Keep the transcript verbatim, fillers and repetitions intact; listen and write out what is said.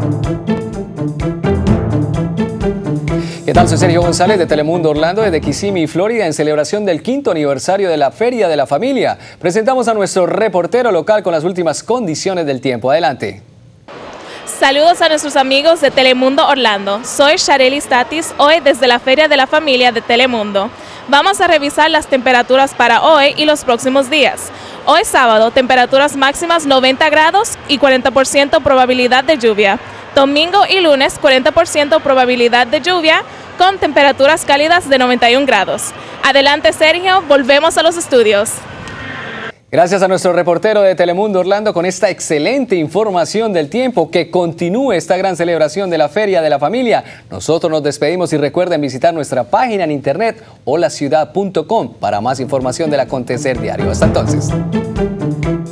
¿Qué tal? Soy Sergio González de Telemundo Orlando desde Kissimmee, Florida, en celebración del quinto aniversario de la Feria de la Familia. Presentamos a nuestro reportero local con las últimas condiciones del tiempo. Adelante. Saludos a nuestros amigos de Telemundo Orlando. Soy Shareli Statis, hoy desde la Feria de la Familia de Telemundo. Vamos a revisar las temperaturas para hoy y los próximos días. Hoy sábado, temperaturas máximas noventa grados y cuarenta por ciento probabilidad de lluvia. Domingo y lunes, cuarenta por ciento probabilidad de lluvia, con temperaturas cálidas de noventa y un grados. Adelante, Sergio, volvemos a los estudios. Gracias a nuestro reportero de Telemundo Orlando con esta excelente información del tiempo. Que continúe esta gran celebración de la Feria de la Familia. Nosotros nos despedimos y recuerden visitar nuestra página en internet hola ciudad punto com para más información del acontecer diario. Hasta entonces.